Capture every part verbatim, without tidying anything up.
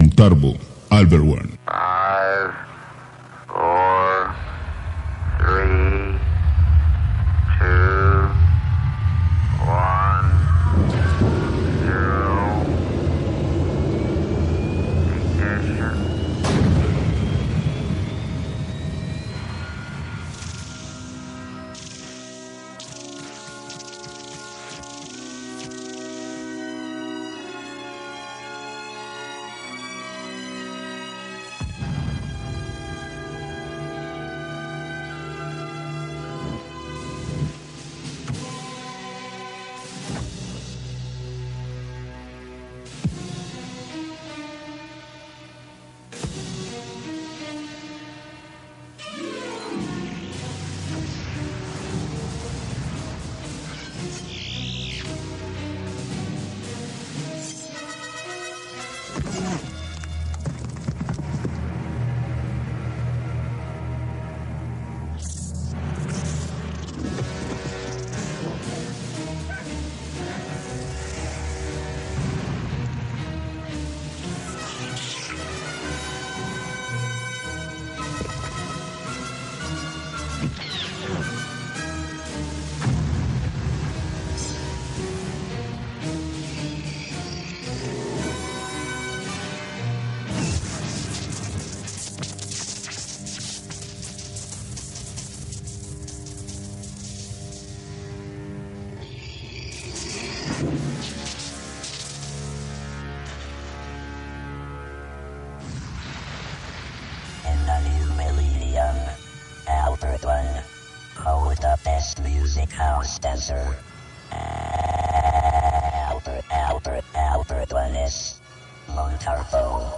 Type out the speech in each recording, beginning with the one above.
Montalvo, Albert One. Five, four, three, two, one, zero. Ignition. In the new millennium, Albert One, oh, the best music house dancer. Albert, Albert, Albert One is Montalvo.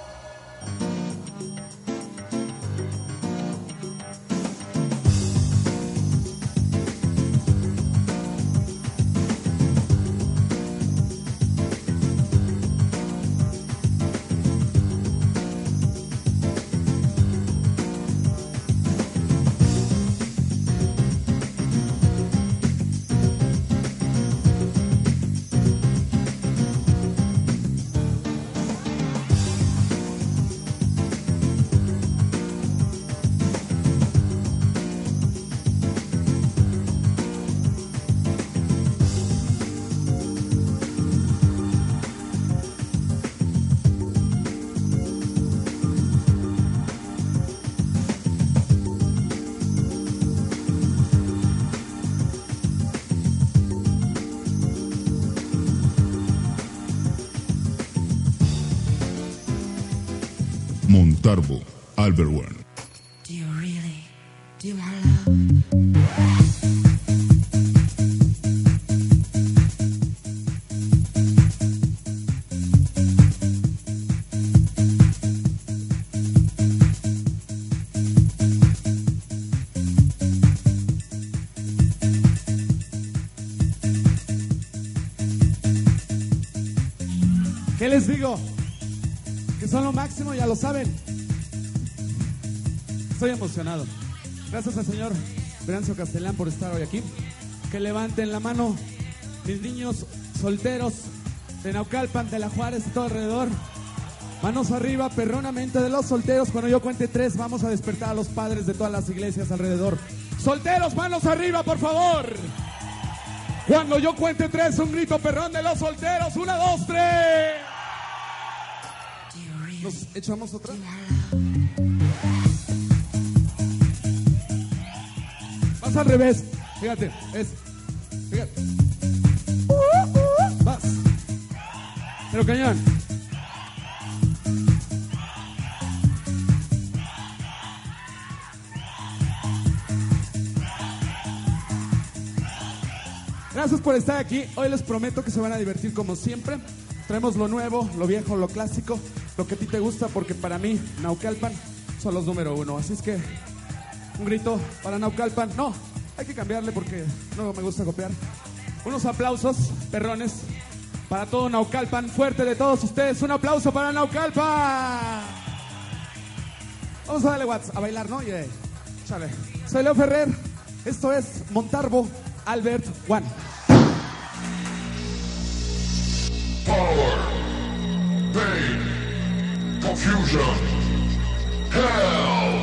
Montalvo, Albert One. Do you really, do you want love? ¿Qué les digo? Que son lo máximo, ya lo saben. Estoy emocionado. Gracias al señor Venancio Castellán por estar hoy aquí. Que levanten la mano mis niños solteros de Naucalpan, de La Juárez y todo alrededor. Manos arriba, perronamente de los solteros. Cuando yo cuente tres, vamos a despertar a los padres de todas las iglesias alrededor. Solteros, manos arriba, por favor. Cuando yo cuente tres, un grito perrón de los solteros. Una, dos, tres. ¿Nos echamos otra? Vas al revés. Fíjate, es. Fíjate. Vas. Pero cañón. Gracias por estar aquí. Hoy les prometo que se van a divertir como siempre. Traemos lo nuevo, lo viejo, lo clásico, lo que a ti te gusta, porque para mí Naucalpan son los número uno. Así es que un grito para Naucalpan. No, hay que cambiarle porque no me gusta copiar. Unos aplausos, perrones, para todo Naucalpan. Fuerte de todos ustedes. Un aplauso para Naucalpan. Vamos a darle WhatsApp, a bailar, ¿no? Yeah. Chale. Soy Leo Ferrer. Esto es Montalvo, Albert One. Power, pain, Confusion. Hell.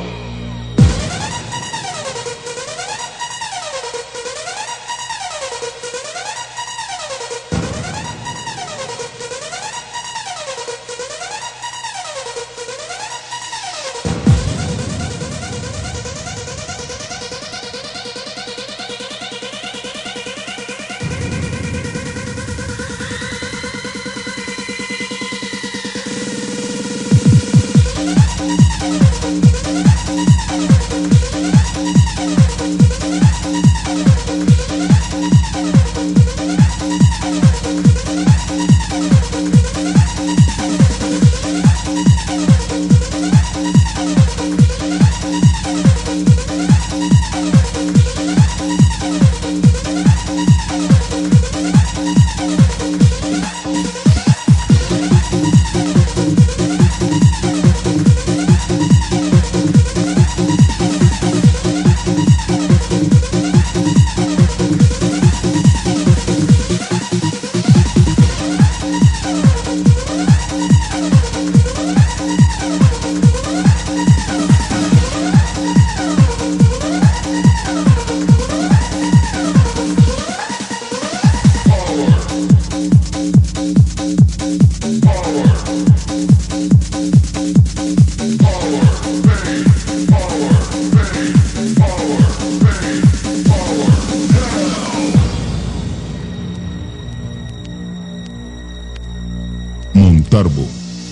Montarbo.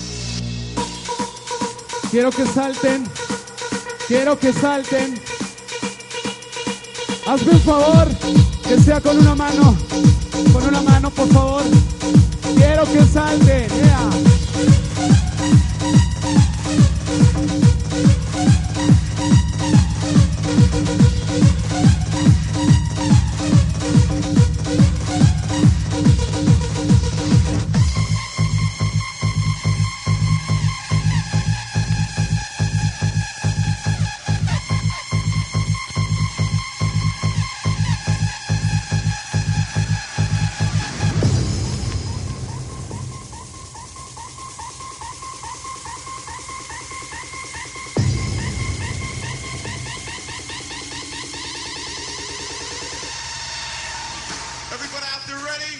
Quiero que salten. Quiero que salten. Hazme un favor, que sea con una mano. Con una mano, por favor. Quiero que salten. Yeah. Everybody out there ready?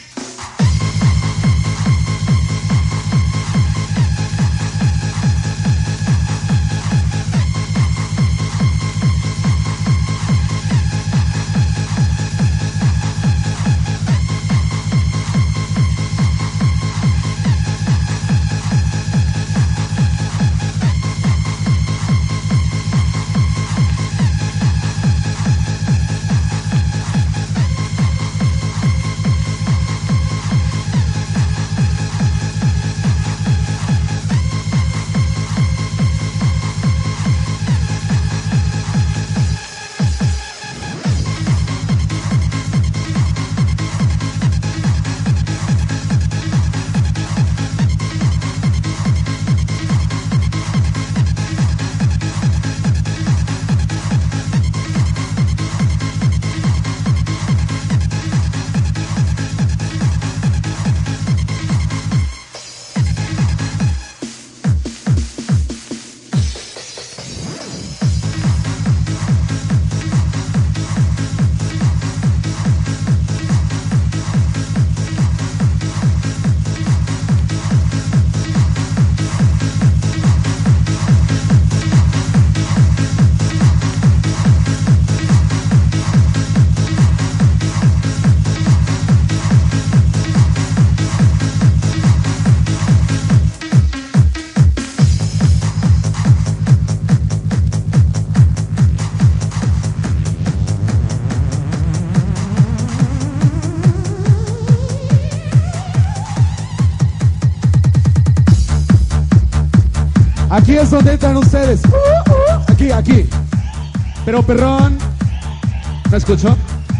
Aquí es donde entran ustedes. Uh, uh, aquí, aquí. Pero perrón. ¿Me escuchó?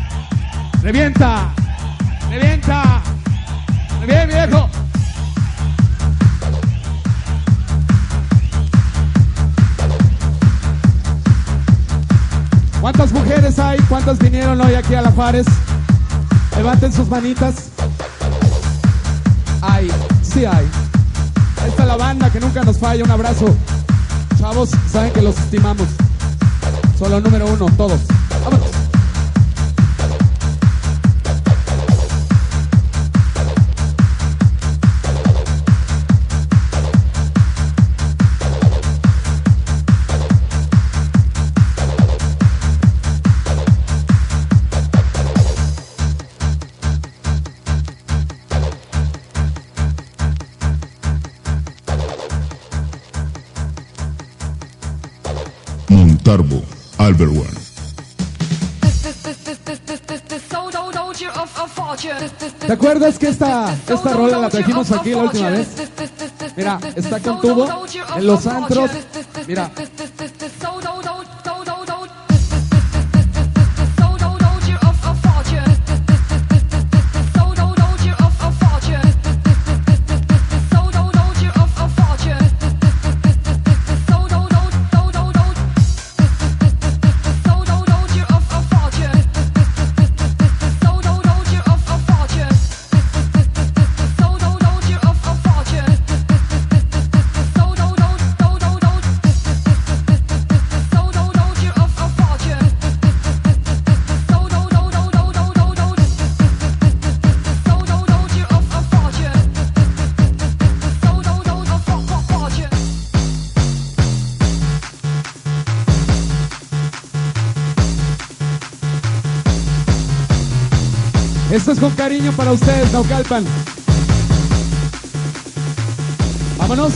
¡Revienta! ¡Revienta! ¡Bien, viejo! ¿Cuántas mujeres hay? ¿Cuántas vinieron hoy aquí a La Juárez? Levanten sus manitas. Hay, sí hay. Ahí está la la banda que nunca nos falla. Un abrazo. Chavos, saben que los estimamos. Son los número uno, todos. Vámonos. Montalvo, Albert One. ¿Te acuerdas que esta, esta rola la trajimos aquí la última vez? Mira, está con tubo en los antros. Mira. Esto es con cariño para ustedes, Naucalpan. Vámonos.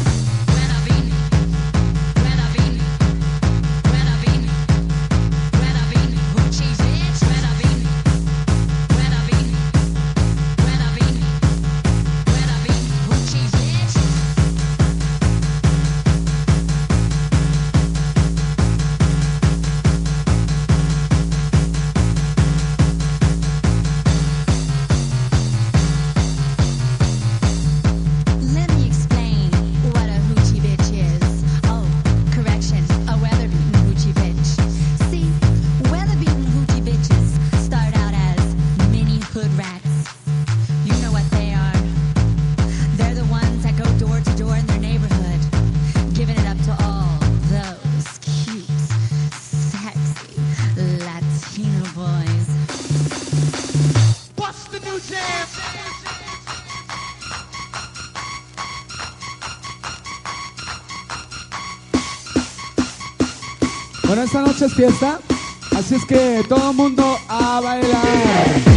Bueno, esta noche es fiesta, así es que todo el mundo a bailar.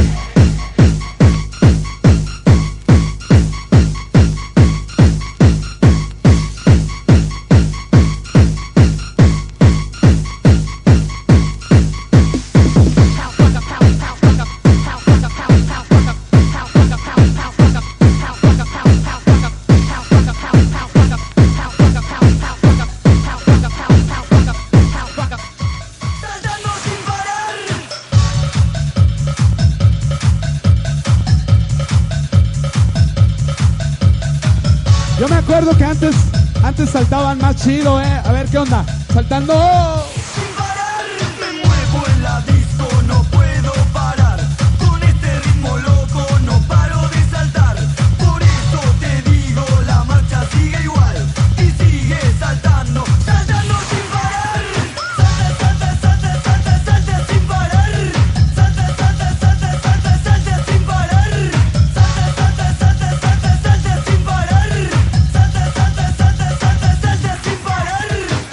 Yo me acuerdo que antes, antes saltaban más chido, eh. A ver qué onda. Saltando. Sin parar, me muevo en la disco, no puedo parar. Con este ritmo loco no paro de saltar. Por eso te digo, la marcha sigue igual y sigue saltando, saltando sin parar. Salta, salta, salta, salta, salta sin parar. Salta, salta, salta, salta, salta sin parar. Salta, salta, salta, salta, salta sin parar. Salta, salta, salta, salta, salta sin parar.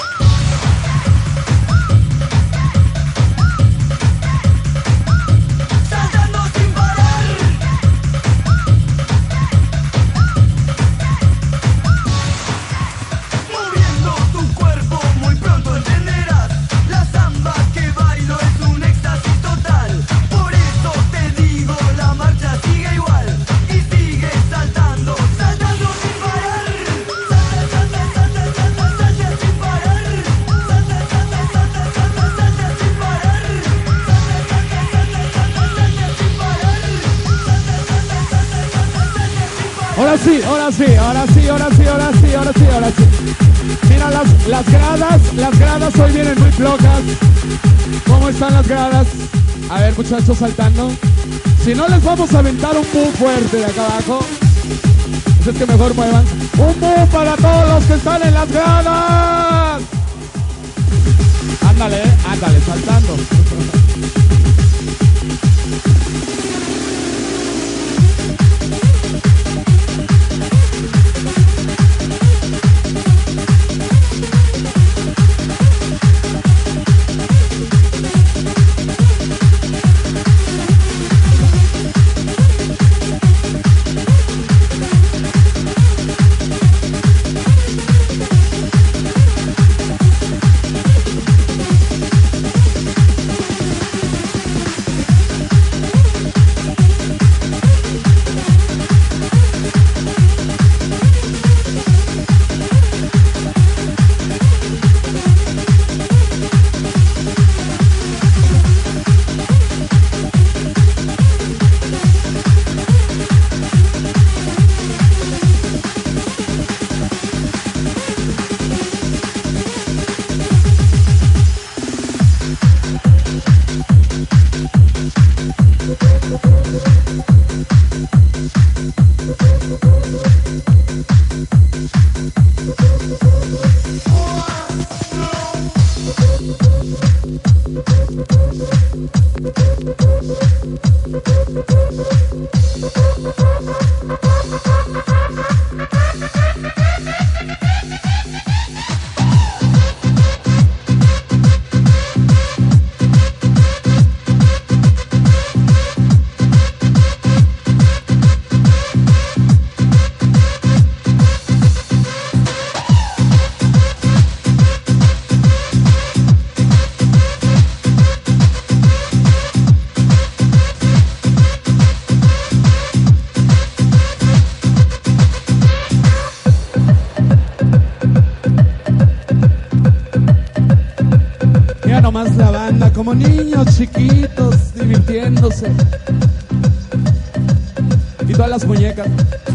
Saltando sin parar. Moviendo tu cuerpo muy pronto entenderás. La samba que bailo es un éxtasis total. Por eso te digo, la marcha sigue igual y sigue saltando, saltando sin parar. Salta, salta, salta, salta, salta sin parar. Salta, salta, salta, salta, salta sin parar. Salta, salta, salta, salta, salta sin parar. Salta, salta, salta, salta, salta sin parar. Ahora sí, ahora sí, ahora sí, ahora sí, ahora sí, ahora sí, ahora sí. Mira las, las gradas, las gradas hoy vienen muy flojas. ¿Cómo están las gradas? A ver, muchachos, saltando. Si no, les vamos a aventar un boom fuerte de acá abajo. Así es que mejor muevan. Un boom para todos los que están en las gradas. Ándale, eh, ándale, saltando. Nomás la banda, como niños chiquitos divirtiéndose. Y todas las muñecas.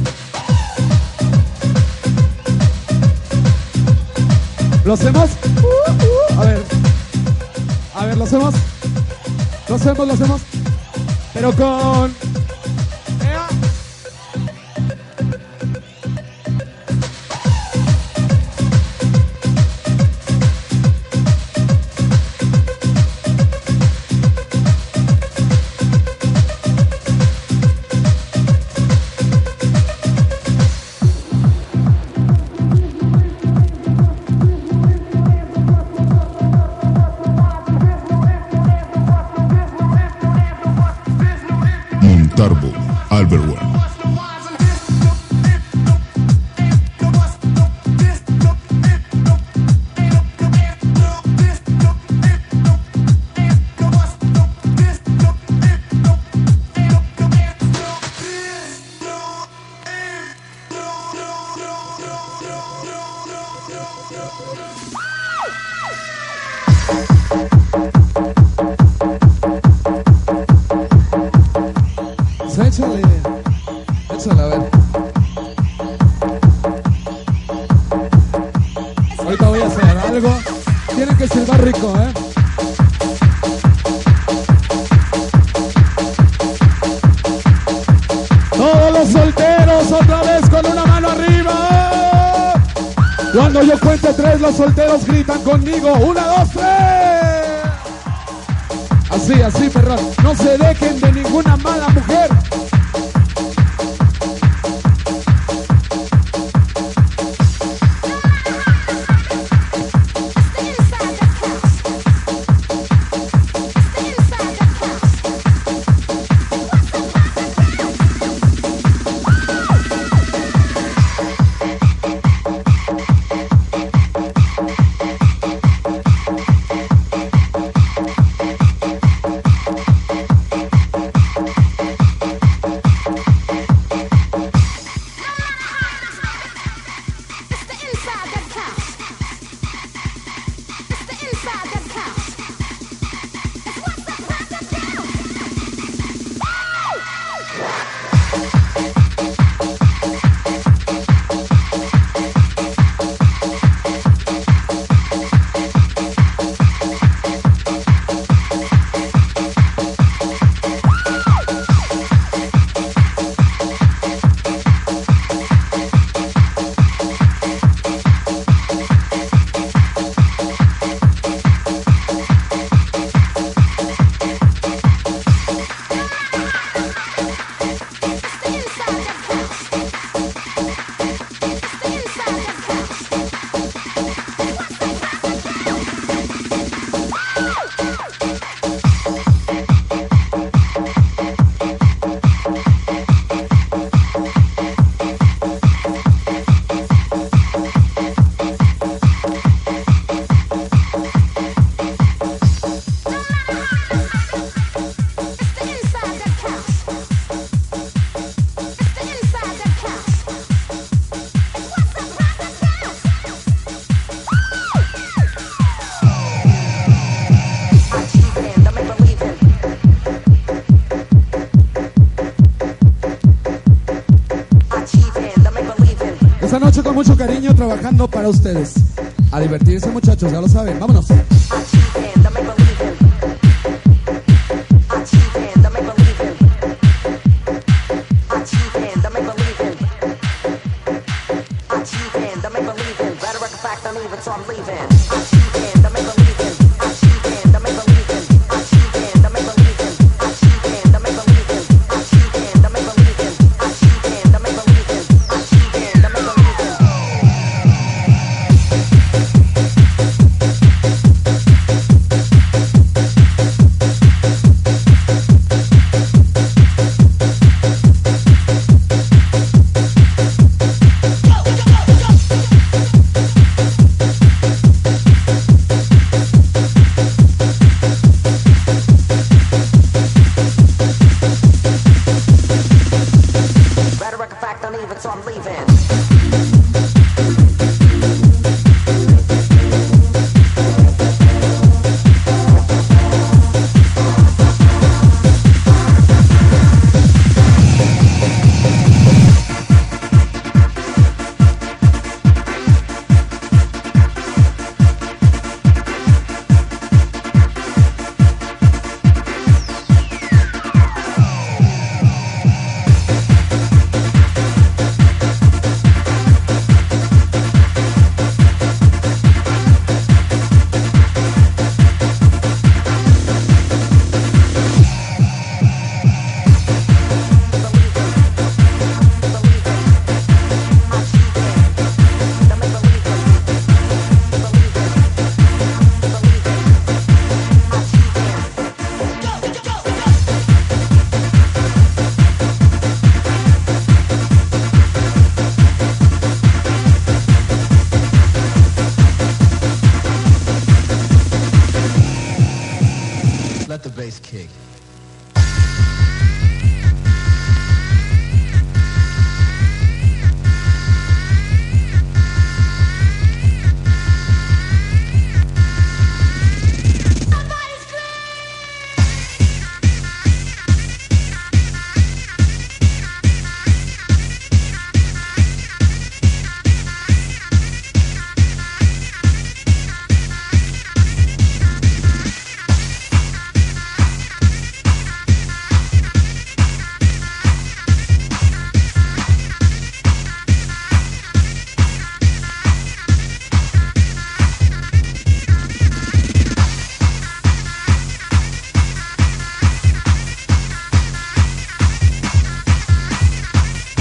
¿Lo hacemos? Uh, uh. A ver. A ver, ¿lo hacemos? ¿Lo hacemos? ¿Lo hacemos? Pero con... Montarbo, Albert One. Échale, échale, a ver. Ahorita voy a hacer algo. Tiene que silbar rico, ¿eh? Todos los solteros otra vez con una mano arriba. Cuando yo cuente tres, los solteros gritan conmigo. Una, dos, tres. Así, así, perrón. No se dejen de ninguna mala mujer. mucho cariño trabajando para ustedes. A divertirse, muchachos, ya lo saben. Vámonos. Let the bass kick.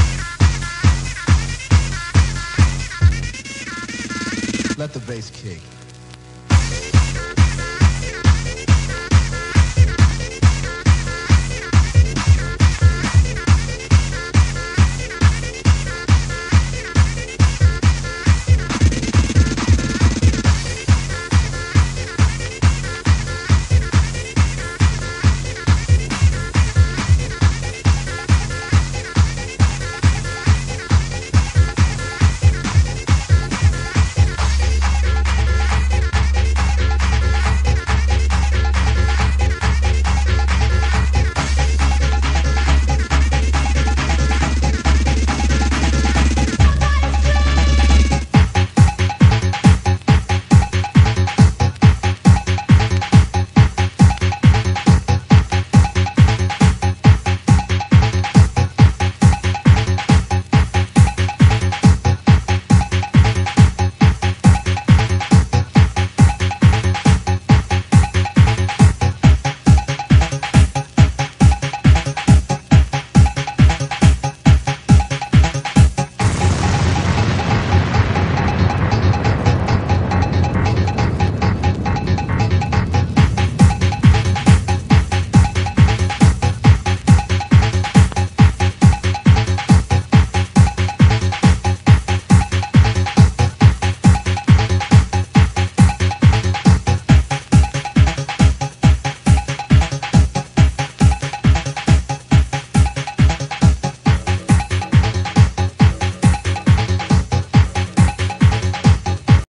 Let the bass kick.